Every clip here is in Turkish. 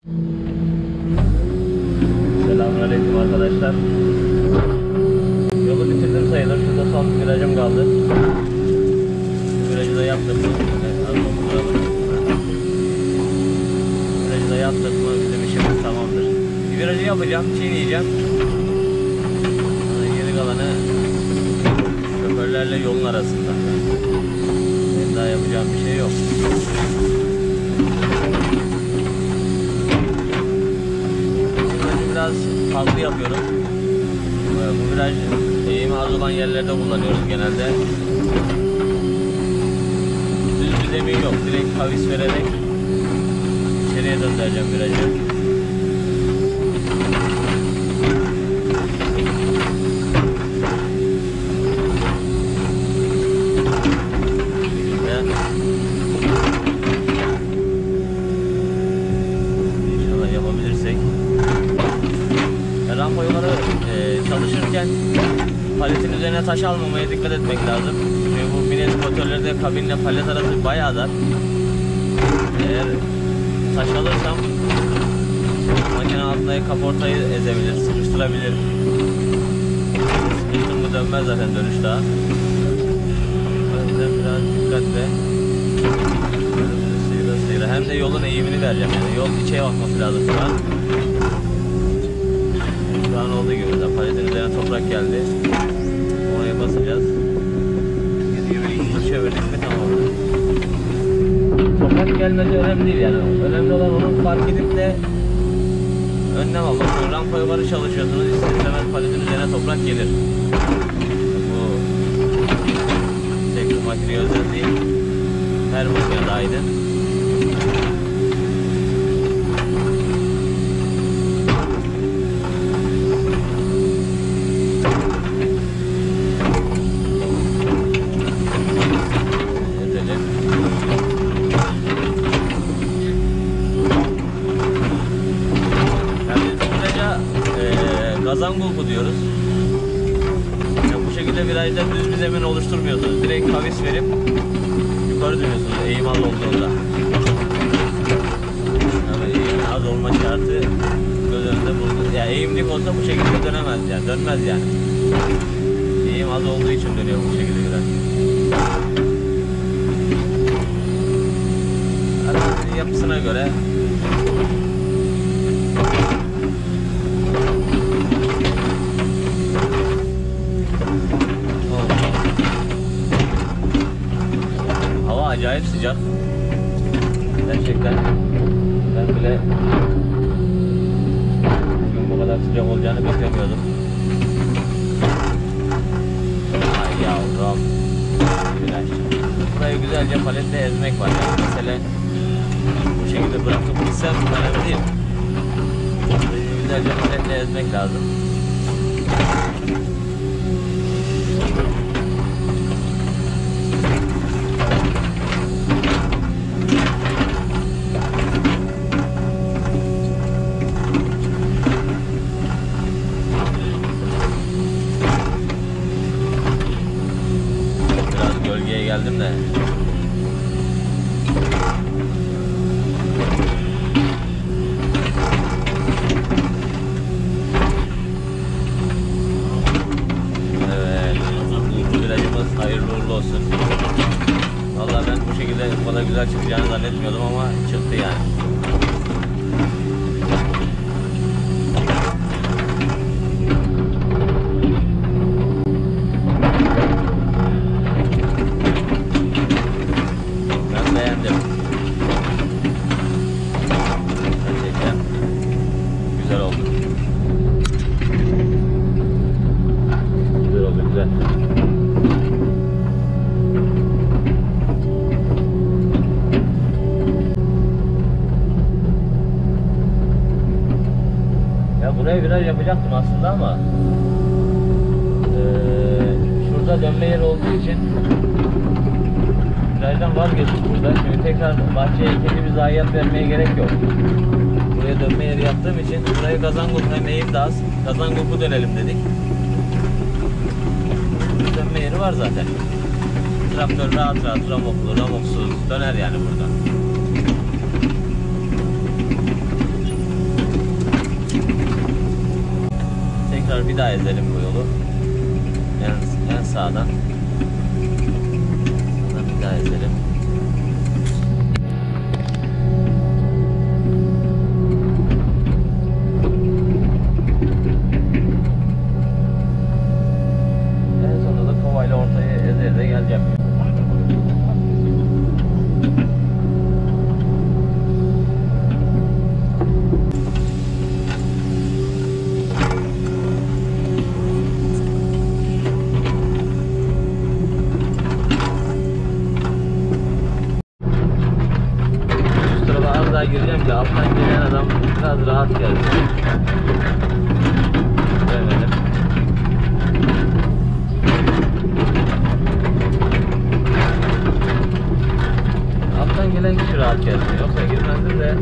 Selamünaleyküm arkadaşlar. Yolu bitirdim sayılır. Şurada son virajım kaldı. Virajı da yaptık mı? Virajı da yaptık mı bizim işimiz tamamdır. Bir virajı yapacağım, çiğneyeceğim. Geri kalanı şoförlerle yolun arasında. Benim daha yapacağım bir şey yok. Biraz farklı yapıyorum. Bu viraj eğimi az olan yerlerde kullanıyoruz genelde. Düz bir zemin yok. Direkt kavis vererek içeriye döndüreceğim virajı. İnşallah yapabilirsek. Rampa yukarı çalışırken paletin üzerine taş almamaya dikkat etmek lazım. Çünkü bu binet motorlarda kabinle palet arası bayağı dar. Eğer taş alırsam makine altındaki kaportayı ezebilir, sıkıştırabilir. Sıkıştım mı dönmez zaten dönüş daha. O yüzden biraz dikkatle sıyra. Hem de yolun eğimini vereceğim. Yani yol içe bakması lazım şu an. Şu an olduğu gibi de paletin üzerine toprak geldi. Oraya basacağız. Gibi çevirdik mi tamam. Toprak gelmesi önemli değil yani. Önemli olan onu fark edip de önlem almak. Şu rampa yukarı çalışıyorsunuz. İster istemez paletin üzerine toprak gelir. Bu tek bu makineye özel değil. Her makinede aynı. Gazan kulpu diyoruz. Yani bu şekilde virajda düz bir zemin oluşturmuyorsunuz. Direkt kavis verip yukarı dönüyorsunuz eğim az olduğunda. Yani eğim az olma şartı göz önünde bulunur. Yani eğimlik olsa bu şekilde dönemez yani, dönmez yani. Eğim az olduğu için dönüyor bu şekilde viraj. Aracın yapısına göre acayip sıcak. Gerçekten ben bile bugün bu kadar sıcak olacağını beklemiyordum. Ay yavrum. Burayı güzelce paletle ezmek var. Yani mesele bu şekilde bırakıp gitsem önemli değil. Burayı güzelce paletle ezmek lazım. Geldim de. Evet. Bu virajımız hayırlı uğurlu olsun. Vallahi ben bu şekilde bu kadar güzel çıkacağını zannetmiyordum ama çıktı yani. Buraya viraj yapacaktım aslında ama şurada dönme yeri olduğu için virajdan vazgeçtik burada. Çünkü tekrar bahçeye ikinci bir zayiat vermeye gerek yok. Buraya dönme yeri yaptığım için buraya gazan kulpu hem eğim de az. Gazan kulpu dönelim dedik. Dönme yeri var zaten. Traktör rahat ramoklu, ramoksuz döner yani burada. daha ezelim bu yolu. En sağdan. Sağdan bir daha ezelim. En sonunda da kovayla ortaya eze geleceğim. Gireceğim ki alttan gelen adam biraz rahat gelsin. Demedim. Alttan gelen kişi rahat gelsin. Yoksa girmezdim de.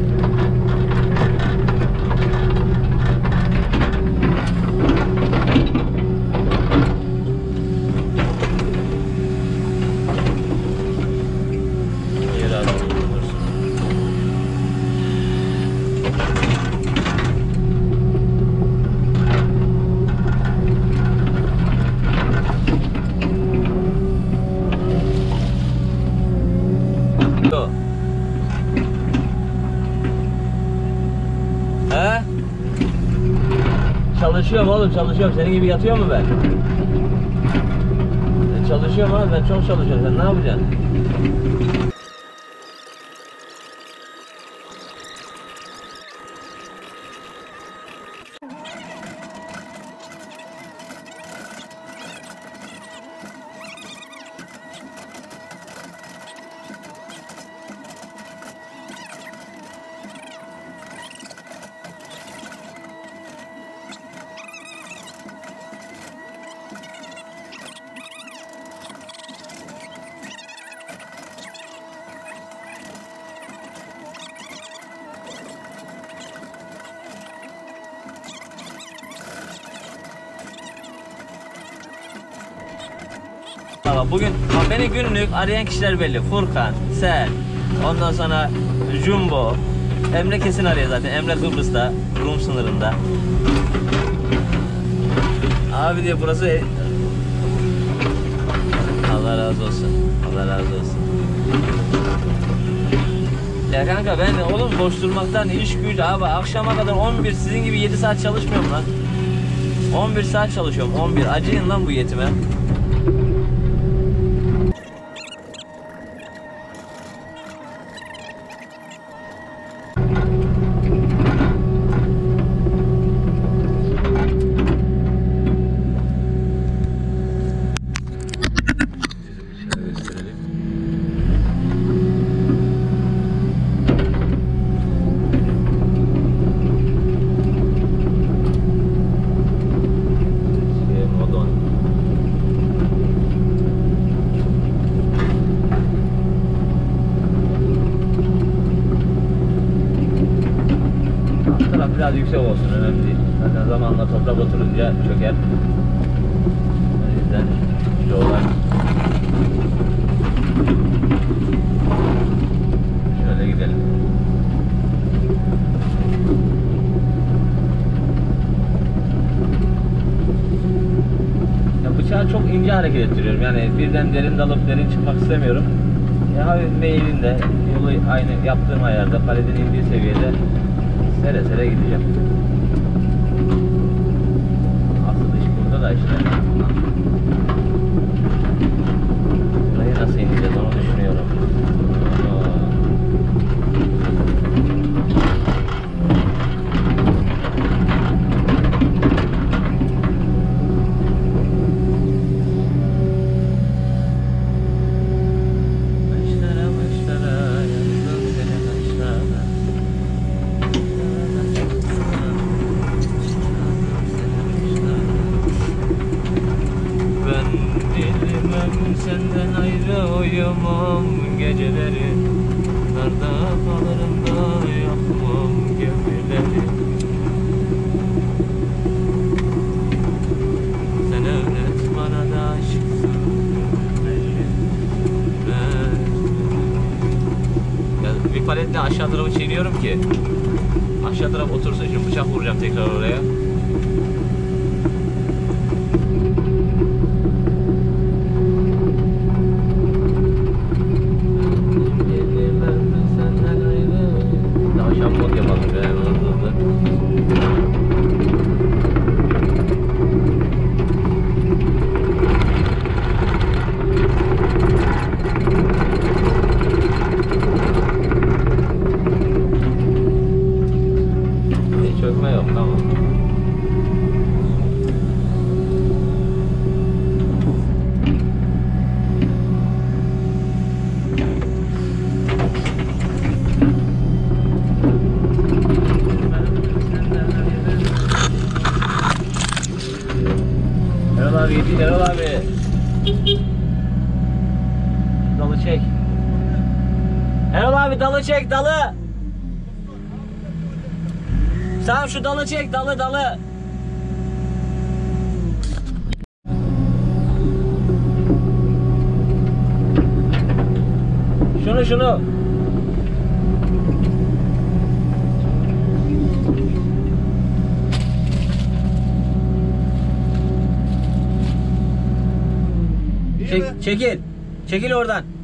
He? Çalışıyorum oğlum, çalışıyorum. Senin gibi yatıyor mu ben? Çalışıyorum abi, ben çok çalışıyorum. Sen ne yapacaksın? Bugün beni günlük arayan kişiler belli. Furkan, sen, ondan sonra Jumbo, Emre kesin arıyor zaten. Emre Kıbrıs'ta, Rum sınırında. Abi diyor burası... Allah razı olsun. Allah razı olsun. Ya kanka ben oğlum boş durmaktan iş güç abi akşama kadar 11 sizin gibi 7 saat çalışmıyorum lan. 11 saat çalışıyorum 11. Acıyın lan bu yetime. Biraz yüksek olsun, önemli değil. Zaten zamanla toprak oturunca çöker. O yüzden yollar şöyle gidelim. Ya bıçağı çok ince hareket ettiriyorum. Yani birden derin dalıp derin çıkmak istemiyorum. Hafif meyilinde, yolu aynı yaptığım ayarda, paletin indiği seviyede sere sere gideceğim. Asıl iş burada da işte. Burayı nasıl ineceğiz onu düşünüyorum. Senden ayrı uyumam geceleri, narda kalırım da yakmam gemileri. Sen öğret bana da aşksın bir paletle aşağı tarafı çiğniyorum ki aşağı taraf otursun. Şimdi bıçak vuracağım tekrar oraya. Kanka vurdu. Hiç çökme yok, tamam. Erol abi yedi, Erol abi. Dalı çek. Erol abi dalı çek, dalı. Sen şu dalı çek, dalı. Şunu. Çekil oradan.